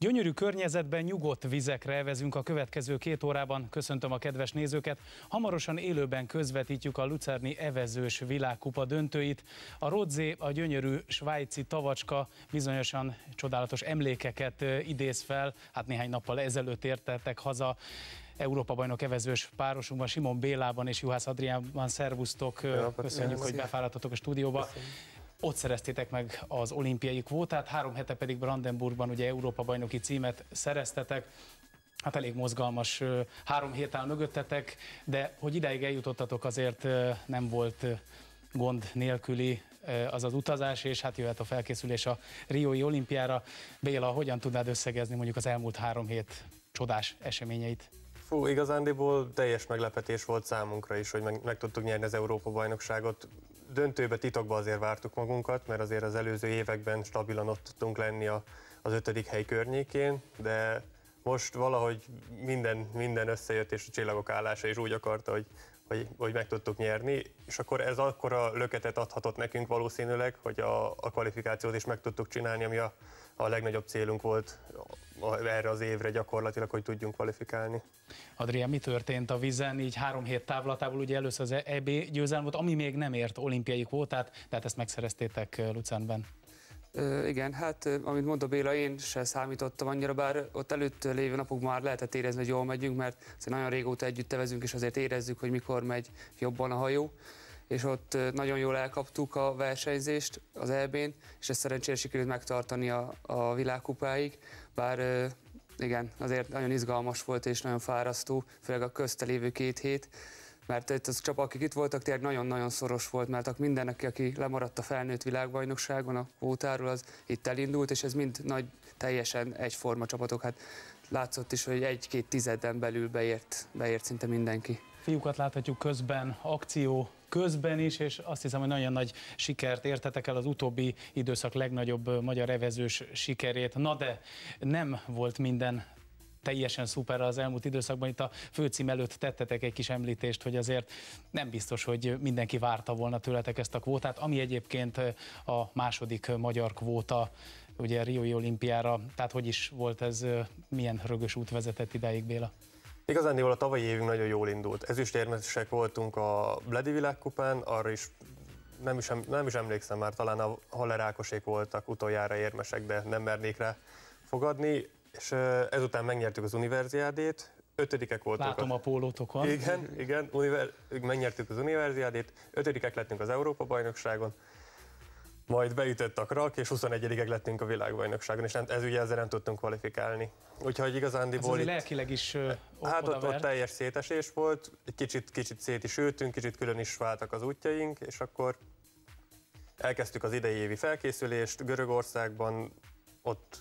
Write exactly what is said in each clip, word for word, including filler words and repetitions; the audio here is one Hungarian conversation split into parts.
Gyönyörű környezetben, nyugodt vizekre evezünk a következő két órában. Köszöntöm a kedves nézőket. Hamarosan élőben közvetítjük a lucerni evezős világkupa döntőit. A Rodzé, a gyönyörű svájci tavacska bizonyosan csodálatos emlékeket idéz fel. Hát néhány nappal ezelőtt értettek haza Európa-bajnok evezős párosunkban, Simon Bélában és Juhász Adriánban. Szervusztok, köszönjük, hogy befáradtatok a stúdióba. Köszönjük. Ott szereztétek meg az olimpiai kvótát, három hete pedig Brandenburgban ugye Európa-bajnoki címet szereztetek. Hát elég mozgalmas három hét áll mögöttetek, de hogy idáig eljutottatok, azért nem volt gond nélküli az az utazás, és hát jöhet a felkészülés a riói olimpiára. Béla, hogyan tudnád összegezni mondjuk az elmúlt három hét csodás eseményeit? Fú, igazándiból teljes meglepetés volt számunkra is, hogy meg, meg tudtuk nyerni az Európa-bajnokságot. Döntőbe titokba azért vártuk magunkat, mert azért az előző években stabilan ott tudtunk lenni a, az ötödik hely környékén, de most valahogy minden, minden összejött, és a csillagok állása is úgy akarta, hogy, hogy, hogy meg tudtuk nyerni, és akkor ez akkora löketet adhatott nekünk valószínűleg, hogy a, a kvalifikációt is meg tudtuk csinálni, ami a, a legnagyobb célunk volt erre az évre gyakorlatilag, hogy tudjunk kvalifikálni. Adrián, mi történt a vízen? Így három hét távlatából ugye először az é bé győzelem volt, ami még nem ért olimpiai kvótát, tehát ezt megszereztétek Luzernben. Ö, igen, hát amit mondta Béla, én sem számítottam annyira, bár ott előtt lévő napokban már lehetett érezni, hogy jól megyünk, mert azért nagyon régóta együtt tevezünk, és azért érezzük, hogy mikor megy jobban a hajó. És ott nagyon jól elkaptuk a versenyzést az é bén, és ezt szerencsére sikerült megtartani a, a világkupáig, bár igen, azért nagyon izgalmas volt és nagyon fárasztó, főleg a közte lévő két hét, mert itt az csapat, akik itt voltak, tényleg nagyon-nagyon szoros volt, mert mindenki, aki lemaradt a felnőtt világbajnokságon a kvótáról, az itt elindult, és ez mind nagy, teljesen egyforma csapatok, hát látszott is, hogy egy-két tizeden belül beért, beért szinte mindenki. Fiúkat láthatjuk közben, akció közben is, és azt hiszem, hogy nagyon nagy sikert értetek el, az utóbbi időszak legnagyobb magyar evezős sikerét. Na de nem volt minden teljesen szuper az elmúlt időszakban. Itt a főcím előtt tettetek egy kis említést, hogy azért nem biztos, hogy mindenki várta volna tőletek ezt a kvótát, ami egyébként a második magyar kvóta ugye riói olimpiára. Tehát hogy is volt ez, milyen rögös út vezetett idáig, Béla? Igazándiból a tavalyi évünk nagyon jól indult. Ezüstérmesek voltunk a Bledi világkupán, arra is nem is, nem is emlékszem már, talán a Haller Ákosék voltak utoljára érmesek, de nem mernék rá fogadni, és ezután megnyertük az univerziádét, ötödikek voltunk. Látom a, a pólótokon. Igen, igen, univer, megnyertük az univerziádét, ötödikek lettünk az Európa-bajnokságon, majd beütött a krak, és huszonegyedikek lettünk a világbajnokságon, és ez ugye ezzel nem tudtunk kvalifikálni. Úgyhogy igazándiból itt, lelkileg is uh, hát ott, ott teljes szétesés volt, egy kicsit, kicsit szét is ültünk, kicsit külön is váltak az útjaink, és akkor elkezdtük az idei évi felkészülést Görögországban, ott,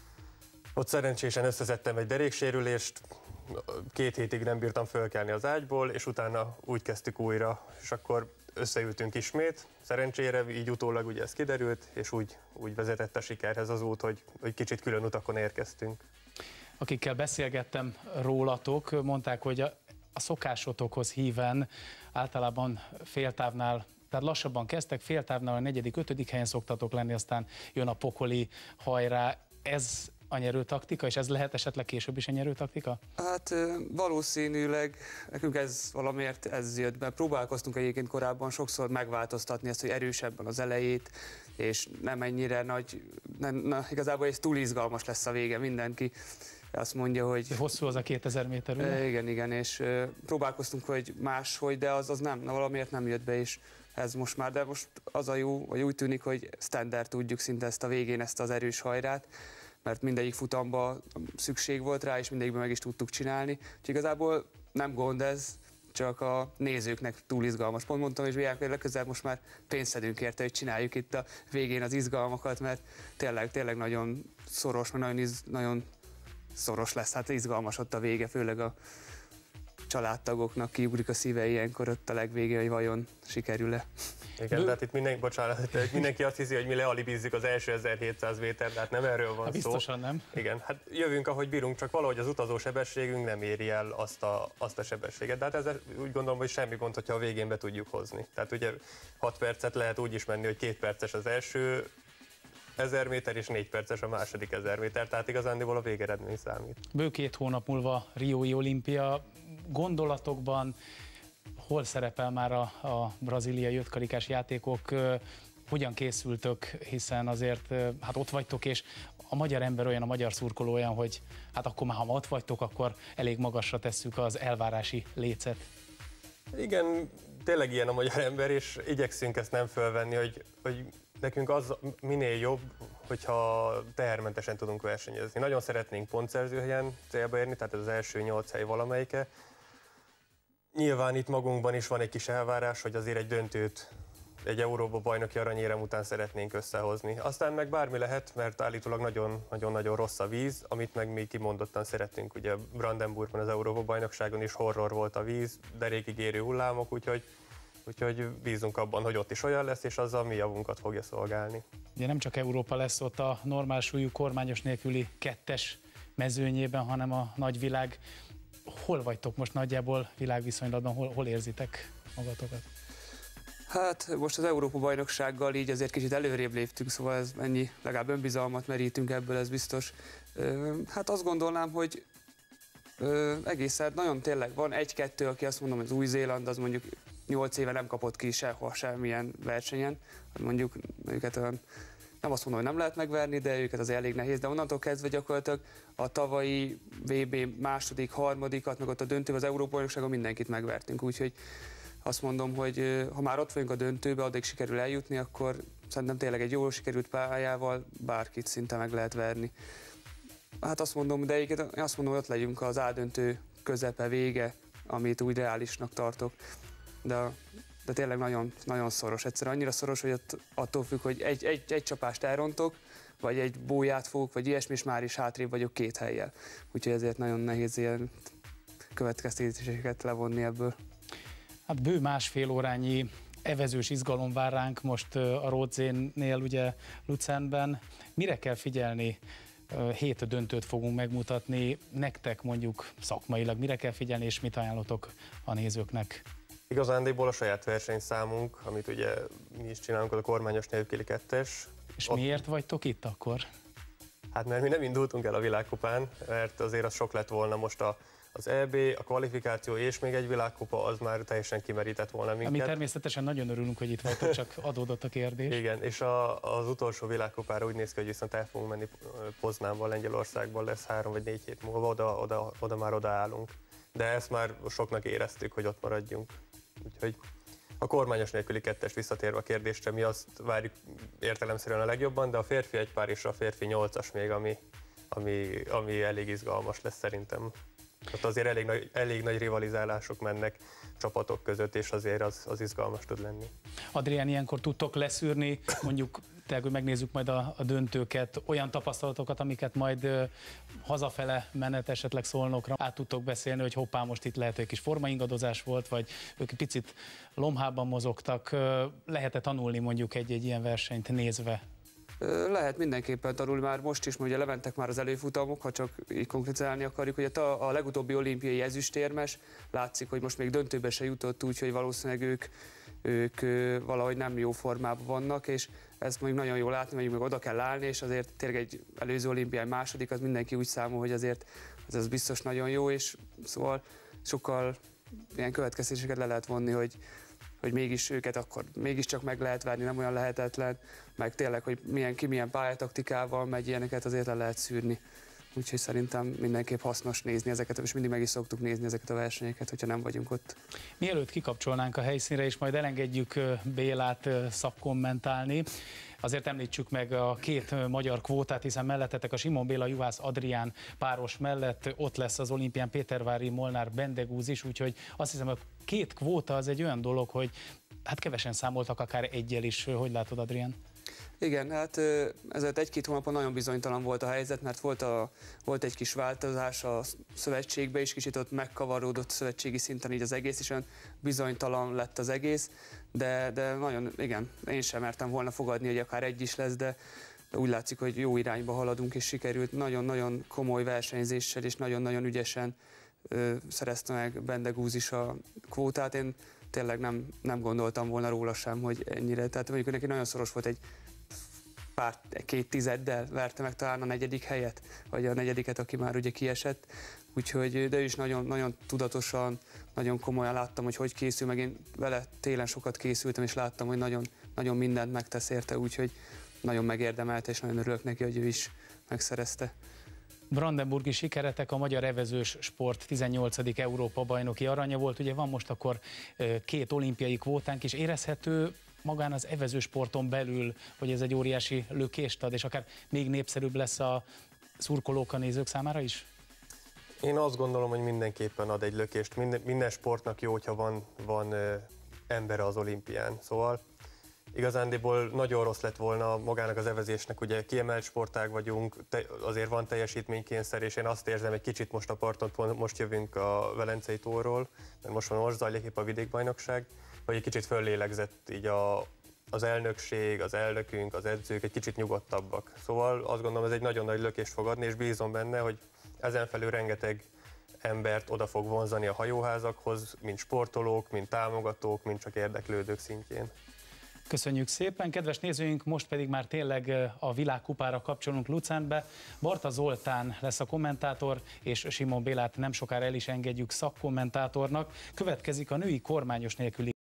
ott szerencsésen összeszedtem egy deréksérülést, két hétig nem bírtam fölkelni az ágyból, és utána úgy kezdtük újra, és akkor összeültünk ismét, szerencsére így utólag ugye ez kiderült, és úgy, úgy vezetett a sikerhez az út, hogy, hogy kicsit külön utakon érkeztünk. Akikkel beszélgettem rólatok, mondták, hogy a, a szokásotokhoz híven általában féltávnál, tehát lassabban kezdtek, féltávnál a negyedik, ötödik helyen szoktatok lenni, aztán jön a pokoli hajrá. Ez a nyerőtaktika, és ez lehet esetleg később is a nyerőtaktika? Hát valószínűleg nekünk ez valamiért ez jött be. Próbálkoztunk egyébként korábban sokszor megváltoztatni ezt, hogy erősebben az elejét, és nem ennyire nagy, nem, na, igazából ez túl izgalmas lesz a vége, mindenki azt mondja, hogy... Hosszú az a kétezer méter, ugye? Igen, igen, és próbálkoztunk, hogy máshogy, de az, az nem, na, valamiért nem jött be, és ez most már, de most az a jó, hogy úgy tűnik, hogy standard tudjuk szinte ezt a végén, ezt az erős hajrát, mert mindegyik futamban szükség volt rá, és mindegyikben meg is tudtuk csinálni. Úgyhogy igazából nem gond ez, csak a nézőknek túl izgalmas. Pont mondtam, és hogy legközelebb most már pénzt szedünk érte, hogy csináljuk itt a végén az izgalmakat, mert tényleg, tényleg nagyon szoros, nagyon, iz, nagyon szoros lesz, hát izgalmas ott a vége, főleg a családtagoknak kiugrik a szíve ilyenkor ott a legvégén, hogy vajon sikerül-e. Igen, tehát itt mindenki, bocsánat, mindenki azt hiszi, hogy mi lealibizzük az első ezerhétszáz méter, tehát nem erről van hát szó. Biztosan nem. Igen, hát jövünk, ahogy bírunk, csak valahogy az utazó sebességünk nem éri el azt a, azt a sebességet. De hát ezzel úgy gondolom, hogy semmi gond, hogyha a végén be tudjuk hozni. Tehát ugye hat percet lehet úgy is menni, hogy két perces az első ezer méter és négy perces a második ezer méter, tehát igazándiból a végeredmény számít. Bő két hónap múlva Riói olimpia, gondolatokban hol szerepel már a, a brazíliai ötkarikás játékok, hogyan készültök, hiszen azért hát ott vagytok, és a magyar ember olyan, a magyar szurkoló olyan, hogy hát akkor már ha ott vagytok, akkor elég magasra tesszük az elvárási lécet. Igen, tényleg ilyen a magyar ember, és igyekszünk ezt nem fölvenni, hogy, hogy nekünk az minél jobb, hogyha tehermentesen tudunk versenyezni. Nagyon szeretnénk pontszerzőhelyen célba érni, tehát ez az első nyolc hely valamelyike. Nyilván itt magunkban is van egy kis elvárás, hogy azért egy döntőt, egy Európa-bajnoki aranyérem után szeretnénk összehozni. Aztán meg bármi lehet, mert állítólag nagyon-nagyon rossz a víz, amit meg mi kimondottan szeretünk. Ugye Brandenburgban az Európa-bajnokságon is horror volt a víz, derékig érő hullámok, úgyhogy, úgyhogy bízunk abban, hogy ott is olyan lesz, és azzal mi javunkat fogja szolgálni. Ugye nem csak Európa lesz ott a normál súlyú kormányos nélküli kettes mezőnyében, hanem a nagyvilág. Hol vagytok most nagyjából világviszonylatban, hol, hol érzitek magatokat? Hát most az Európa-bajnoksággal így azért kicsit előrébb léptünk, szóval ez ennyi, legalább önbizalmat merítünk ebből, ez biztos. Hát azt gondolnám, hogy egészen nagyon tényleg van egy-kettő, aki azt mondom, hogy az Új-Zéland, az mondjuk nyolc éve nem kapott ki sehol semmilyen versenyen. Mondjuk őket olyan, nem azt mondom, hogy nem lehet megverni, de őket azért elég nehéz, de onnantól kezdve gyakorlatilag a tavalyi vé bé második, harmadikat, meg ott a döntőben az Európa-bajnokságon mindenkit megvertünk, úgyhogy azt mondom, hogy ha már ott vagyunk a döntőbe, addig sikerül eljutni, akkor szerintem tényleg egy jól sikerült pályával bárkit szinte meg lehet verni. Hát azt mondom, de én azt mondom, hogy ott legyünk az A-döntő közepe, vége, amit úgy reálisnak tartok. De, de tényleg nagyon, nagyon szoros. Egyszerűen annyira szoros, hogy ott, attól függ, hogy egy, egy, egy csapást elrontok, vagy egy bóját fogok, vagy ilyesmi, és már is hátrébb vagyok két hellyel. Úgyhogy ezért nagyon nehéz ilyen következtetéseket levonni ebből. Hát bő másfél órányi evezős izgalom vár ránk most a Rodzénél, ugye Luzernben. Mire kell figyelni? Hét döntőt fogunk megmutatni. Nektek mondjuk szakmailag mire kell figyelni, és mit ajánlotok a nézőknek? Igazándiból a saját versenyszámunk, amit ugye mi is csinálunk, az a kormányos nélküli kettes. És Ott... miért vagytok itt akkor? Hát mert mi nem indultunk el a világkupán, mert azért az sok lett volna most a az é bé, a kvalifikáció és még egy világkupa, az már teljesen kimerített volna minket. Mi természetesen nagyon örülünk, hogy itt vagytok, csak adódott a kérdés. Igen, és a, az utolsó világkupára úgy néz ki, hogy viszont el fogunk menni Poznánban, Lengyelországban, lesz három vagy négy hét múlva, oda, oda, oda már odaállunk. De ezt már soknak éreztük, hogy ott maradjunk. Úgyhogy a kormányos nélküli kettes, visszatérve a kérdésre, mi azt várjuk értelemszerűen a legjobban, de a férfi egypár és a férfi nyolcas még, ami, ami, ami elég izgalmas lesz szerintem. Ott azért elég nagy, elég nagy rivalizálások mennek csapatok között, és azért az, az izgalmas tud lenni. Adrián, ilyenkor tudtok leszűrni, mondjuk tényleg, hogy megnézzük majd a, a döntőket, olyan tapasztalatokat, amiket majd ö, hazafele menet esetleg Szolnokra át tudtok beszélni, hogy hoppá, most itt lehet, hogy egy kis formaingadozás volt, vagy ők picit lomhában mozogtak. Lehet-e tanulni mondjuk egy-egy ilyen versenyt nézve? Lehet mindenképpen tanulni, már most is, ugye lementek már az előfutamok, ha csak így konkrétizálni akarjuk, hogy a, a legutóbbi olimpiai ezüstérmes, látszik, hogy most még döntőbe se jutott, úgyhogy valószínűleg ők, ők valahogy nem jó formában vannak, és ezt még nagyon jól látni, hogy még oda kell állni, és azért tényleg egy előző olimpiai második, az mindenki úgy számol, hogy azért az, az biztos nagyon jó, és szóval sokkal ilyen következtetéseket le lehet vonni, hogy hogy mégis őket akkor mégiscsak meg lehet verni, nem olyan lehetetlen, meg tényleg, hogy milyen, ki milyen pályataktikával megy, ilyeneket azért le lehet szűrni. Úgyhogy szerintem mindenképp hasznos nézni ezeket, és mindig meg is szoktuk nézni ezeket a versenyeket, hogyha nem vagyunk ott. Mielőtt kikapcsolnánk a helyszínre, és majd elengedjük Bélát szakkommentálni, azért említsük meg a két magyar kvótát, hiszen mellettetek a Simon Béla, Juhász Adrián páros mellett ott lesz az olimpián Pétervári Molnár Bendegúz is, úgyhogy azt hiszem, a két kvóta az egy olyan dolog, hogy hát kevesen számoltak akár egyel is. Hogy látod, Adrián? Igen, hát ezért egy-két hónapon nagyon bizonytalan volt a helyzet, mert volt, a, volt egy kis változás a szövetségbe is, kicsit ott megkavaródott szövetségi szinten így az egész, és olyan bizonytalan lett az egész, de, de nagyon, igen, én sem mertem volna fogadni, hogy akár egy is lesz, de úgy látszik, hogy jó irányba haladunk, és sikerült nagyon-nagyon komoly versenyzéssel, és nagyon-nagyon ügyesen ö, szerezte meg Bendegúz is a kvótát. Én tényleg nem, nem gondoltam volna róla sem, hogy ennyire, tehát mondjuk neki nagyon szoros volt egy pár, két tizeddel verte meg talán a negyedik helyet, vagy a negyediket, aki már ugye kiesett. Úgyhogy, de is nagyon, nagyon tudatosan, nagyon komolyan láttam, hogy hogy készül, meg én vele télen sokat készültem, és láttam, hogy nagyon, nagyon mindent megtesz érte, úgyhogy nagyon megérdemelte, és nagyon örülök neki, hogy ő is megszerezte. Brandenburgi sikeretek, a magyar evezős sport tizennyolcadik Európa-bajnoki aranya volt. Ugye van most akkor két olimpiai kvótánk is, érezhető magán az evezősporton belül, hogy ez egy óriási lökést ad, és akár még népszerűbb lesz a szurkolók, a nézők számára is? Én azt gondolom, hogy mindenképpen ad egy lökést. Minden, minden sportnak jó, hogyha van, van ö, embere az olimpián. Szóval igazándiból nagyon rossz lett volna magának az evezésnek, ugye kiemelt sportág vagyunk, te, azért van teljesítménykényszer, és én azt érzem egy kicsit most a parton, most jövünk a Velencei tóról, mert most van most zajlik épp a vidékbajnokság, hogy egy kicsit föllélegzett így a, az elnökség, az elnökünk, az edzők egy kicsit nyugodtabbak. Szóval azt gondolom, ez egy nagyon nagy lökést fog adni, és bízom benne, hogy ezen felül rengeteg embert oda fog vonzani a hajóházakhoz, mint sportolók, mint támogatók, mint csak érdeklődők szintjén. Köszönjük szépen, kedves nézőink, most pedig már tényleg a világkupára kapcsolunk Luzernbe. Barta Zoltán lesz a kommentátor, és Simon Bélát nem sokára el is engedjük szakkommentátornak. Következik a női kormányos nélküli